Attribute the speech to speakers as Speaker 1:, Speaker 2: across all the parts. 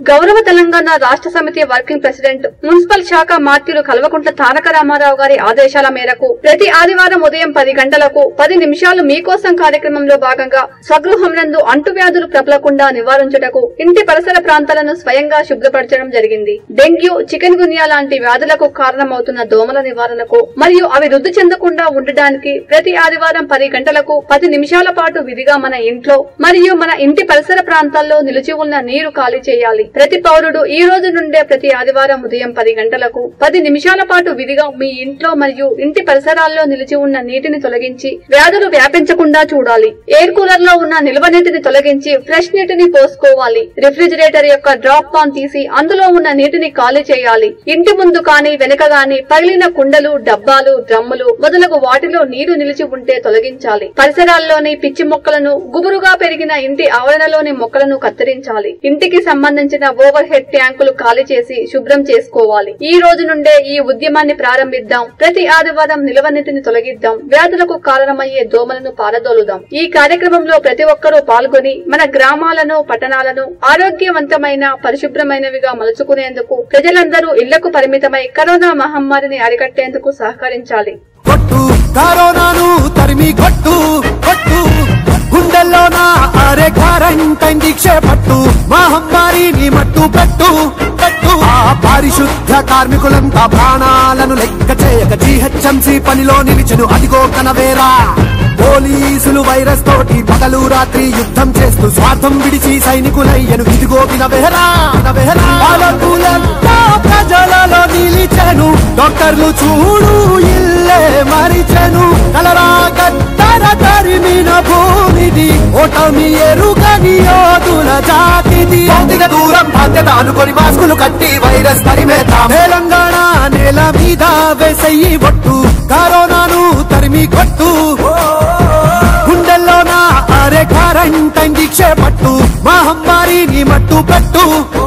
Speaker 1: గౌరవ తెలంగాణ రాష్ట్ర సమితి వర్కింగ్ ప్రెసిడెంట్ మున్సిపల్ శాఖ మార్తీలు కల్వకుంట్ల తారక రామారావు గారి ఆదేశాల మేరకు ప్రతి ఆదివారం ఉదయం 10 గంటలకు 10 నిమిషాలు మీకోసం కార్యక్రమంలో భాగంగా స్వగృహం నందు అంటువ్యాధులు ప్రబలకుండా నివారించుటకు ఇంటి పరిసర ప్రాంతాలను స్వయంగా శుభ్రపరచడం జరిగింది. డెంగ్యూ, చికెన్ గున్యా లాంటి వ్యాధులకు కారణమవుతున్న దోమల నివారణకు మరియు అవి వృద్ధి చెందకుండా ఉండడానికి ప్రతి ఆదివారం 10 గంటలకు 10 నిమిషాల పాటు విధిగా మన ఇంట్లో మరియు మన ఇంటి పరిసర ప్రాంతాల్లో నిలిచి ఉన్న నీరు ఖాళీ చేయాలి. ప్రతి పౌరుడు ఈ రోజు నుండే ప్రతి ఆదివారం ఉదయం 10 గంటలకు 10 నిమిషాల పాటు విధిగా మీ ఇంట్లో మరియు ఇంటి పరిసరాల్లో నిలిచి ఉన్న నీటిని తొలగించి వ్యాధులు వ్యాపించకుండా చూడాలి. ఎయిర్ కూలర్ లో ఉన్న నిల్వ నీటిని తొలగించి ఫ్రెష్ నీటిని పోసుకోవాలి. రిఫ్రిజిరేటర్ యొక్క డ్రాప్ పాన్ తీసి అందులో ఉన్న నీటిని ఖాళీ చేయాలి. ఇంటి ముందు కానీ వెనుక గాని పగిలిన కుండలు, డబ్బాలు, డ్రమ్ములు మొదలగు వాటిలో నీరు నిలిచి ఉంటే తొలగించాలి. పరిసరాల్లోని పిచ్చి మొక్కలను, గుబురుగా పెరిగిన ఇంటి ఆవరణలోని మొక్కలను కత్తిరించాలి. ఇంటికి సంబంధించిన ఓవర్ హెడ్ ట్యాంకులు ఖాళీ చేసి శుభ్రం చేసుకోవాలి. ఈ రోజు నుండే ఈ ఉద్యమాన్ని ప్రారంభిద్దాం. ప్రతి ఆదివారం నిల్వ నీటిని తొలగిద్దాం. వ్యాధులకు కారణమయ్యే దోమలను పారదోలుదాం. ఈ కార్యక్రమంలో ప్రతి ఒక్కరూ పాల్గొని మన గ్రామాలను, పట్టణాలను ఆరోగ్యవంతమైన, పరిశుభ్రమైనవిగా మలుచుకునేందుకు ప్రజలందరూ ఇళ్లకు పరిమితమై కరోనా మహమ్మారిని అరికట్టేందుకు సహకరించాలి.
Speaker 2: కరోనాను తరిమి కొట్టు కొట్టు, గుండెల్లోన అరే క్వారంటైన్ దీక్ష పట్టు, మహమ్మారిని మట్టు పెట్టు పెట్టు. ఆ పారిశుద్ధ కార్మికులంతా ప్రాణాలను లెక్క చేయక జీహెచ్ఎంసీ పనిలో నిలిచెను, అదిగో కనవేరా. పోలీసులు వైరస్ తోటి పగలు రాత్రి యుద్ధం చేస్తూ స్వార్థం విడిచి సైనికులయ్యను, ఇదిగో వినవేరా వినవేరా. పాలకులంతా ప్రజలలో నిలిచెను, డాక్టర్లు చూడు ఇల్లే మరిచెను. కలరా గద్దర తరిమిన భూమిది, ఓటమి ఎరుగని యోధుల జాతిది. భౌతిక దూరం బాధ్యత అనుకొని మాస్కులు కట్టి వైరస్ తరిమేద్దాం. తెలంగాణ నేల మీద వేసయ్యి ఒట్టు, కరోనాను తరిమి కొట్టు. గుండెల్లోన అరే క్వారంటైన్ దీక్ష పట్టు, మహమ్మారిని మట్టు పెట్టు.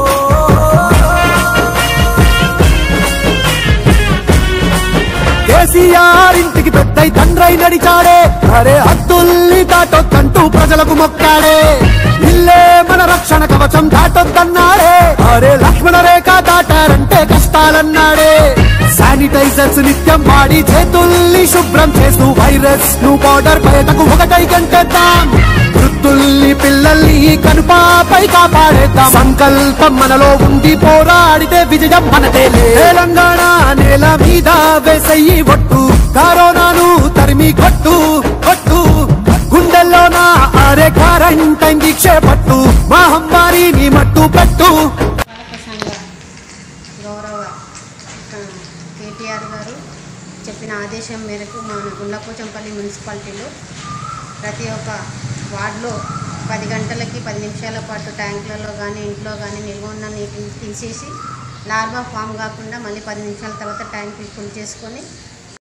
Speaker 2: కేసీఆర్ ఇంటికి పెద్దై తండ్రై నడిచాడే, అరే హద్దుల్ని దాటొద్దంటూ ప్రజలకు మొక్కాడే. ఇల్లే మన రక్షణ కవచం దాటొద్దన్నాడే, అరే లక్ష్మణ రేఖ దాటారంటే కష్టాలన్నాడే. శానిటైజర్స్ నిత్యం వాడి చేతుల్ని శుభ్రం చేస్తూ వైరస్ ను బార్డర్ బయటకు ఒకటై గంటేద్దాం. వృద్ధుల్ని, పిల్లల్ని కనుపాపై కాపాడేద్దాం. సంకల్పం మనలో ఉండి పోరాడితే విజయం మనదేలే. తెలంగాణ నేల మీద వేసయ్యి ఒట్టు, కరోనాను తరిమి కొట్టు కొట్టు. గుండెల్లోన అరే క్వారంటైన్ దీక్ష పట్టు, మహమ్మారిని మట్టు పెట్టు.
Speaker 3: గౌరవ కేటీఆర్ గారు చెప్పిన ఆదేశం మేరకు మన గుండ్లపోచంపల్లి మున్సిపాలిటీలో ప్రతి ఒక్క వార్డులో 10 గంటలకి 10 నిమిషాల పాటు ట్యాంకులలో కానీ ఇంట్లో కానీ నిల్వ ఉన్న నీటిని తీసేసి లార్వా ఫామ్ కాకుండా మళ్ళీ 10 నిమిషాల తర్వాత ట్యాంకులు ఫుల్ చేసుకొని